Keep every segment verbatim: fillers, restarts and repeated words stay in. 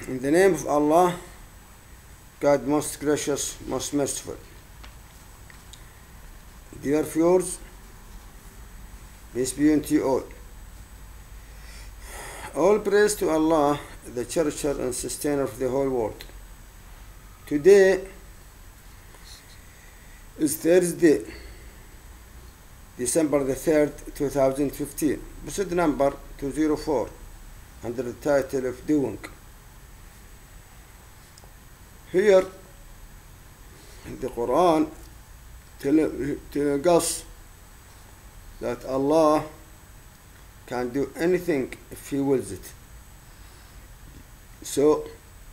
In the name of Allah, God most gracious, most merciful. Dear viewers, peace be unto you all. All praise to Allah, the cherisher and sustainer of the whole world. Today is Thursday, December the third, two thousand fifteen. Episode number two oh four, under the title of Doing. Here in the Quran telling us that Allah can do anything if He wills it. So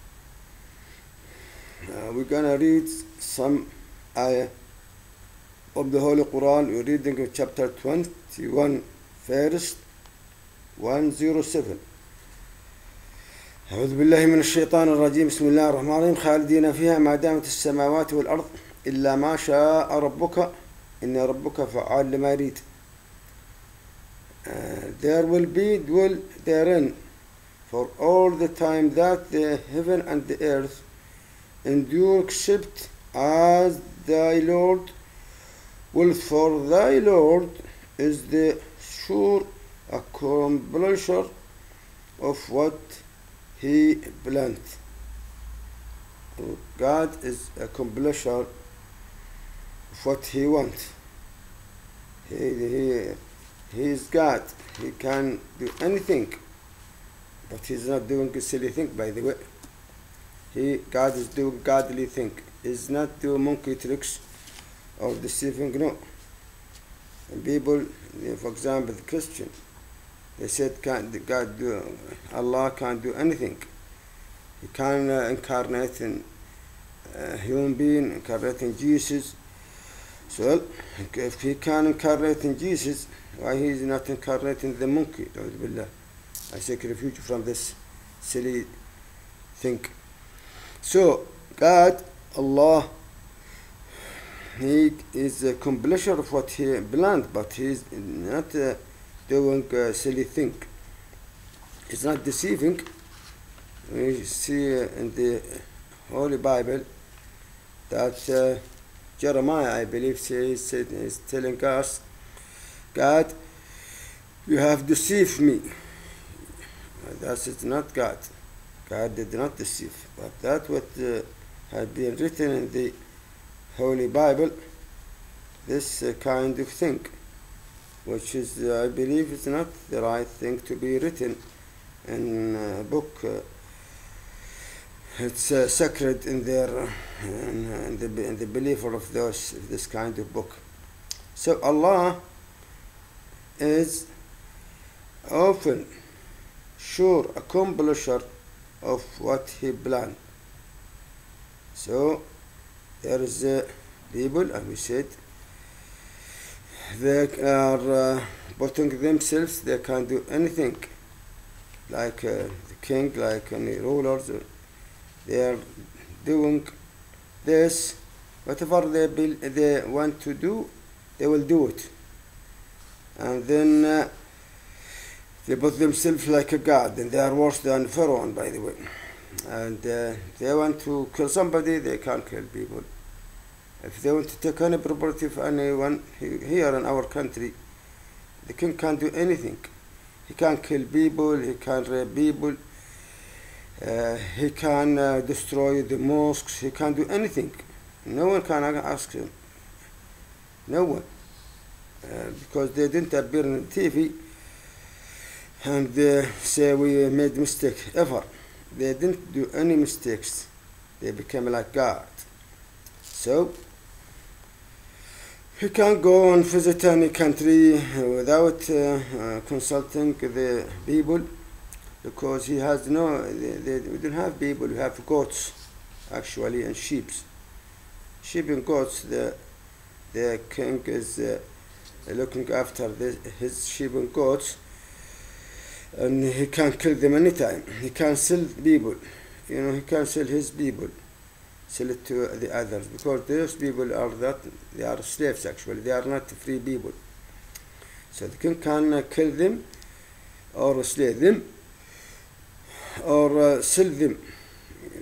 uh, we're gonna read some ayah of the Holy Quran. We're reading chapter twenty-one, verse one oh seven. أعوذ بالله من الشيطان الرجيم. بسم الله الرحمن الرحيم. خالدين فيها ما دامت السماوات والأرض إلا ما شاء ربك إن ربك فعال لما يريد. There will be dwell therein for all the time that the heaven and the earth endure, except as thy Lord will, for thy Lord is the sure accomplisher of what He planned. God is a accomplisher of what He wants. He, he, he is God. He can do anything, but He's not doing a silly thing, by the way. He, God is doing godly thing. He's not doing monkey tricks or deceiving, no. And people, for example, the Christian, they said, can't God do, Allah can't do anything. He can uh, incarnate in a human being, incarnate in Jesus. So, if He can incarnate in Jesus, why He is not incarnating the monkey? I seek refuge from this silly thing. So, God, Allah, He is a completion of what He planned, but He is not uh, doing a silly thing. It's not deceiving. We see in the Holy Bible that uh, Jeremiah, I believe, says, is telling us, God, you have deceived me. That is not God. God did not deceive. But that's what uh, had been written in the Holy Bible, this uh, kind of thing, which is, uh, I believe, is not the right thing to be written in a book. Uh, it's uh, sacred in their, uh, in, in, the, in the believer of those, this kind of book. So Allah is often sure accomplisher of what He planned. So there is uh, people, and we said, they are uh, putting themselves, they can do anything, like uh, the king, like any rulers. They are doing this, whatever they be, they want to do, they will do it. And then uh, they put themselves like a god, and they are worse than Pharaoh, by the way. And uh, they want to kill somebody, they can't kill people. If they want to take any property of anyone here in our country, the king can't do anything. He can't kill people, he can't rape people, uh, he can uh, destroy the mosques, he can't do anything. No one can ask him. No one. Uh, because they didn't appear on T V and they say we made mistake ever. They didn't do any mistakes. They became like God. So He can't go and visit any country without uh, uh, consulting the people, because He has no, they, they, we don't have people, we have goats actually, and sheep. Sheep and goats, the, the king is uh, looking after the, his sheep and goats, and he can kill them anytime. He can sell people, you know, he can sell his people, sell it to the others, because those people are that, they are slaves actually, they are not free people. So the king can uh, kill them, or slay them, or uh, sell them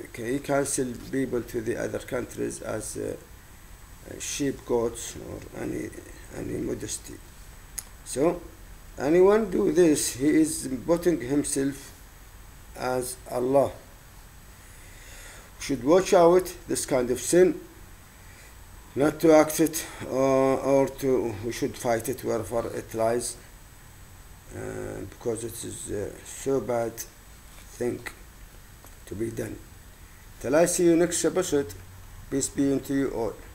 he can sell people to the other countries as uh, sheep, goats, or any any modesty. So anyone do this, he is putting himself as Allah. Should watch out this kind of sin, not to act it, or, or to we should fight it wherever it lies, uh, because it is uh, so bad thing to be done. Till I see you next episode, peace be unto you all.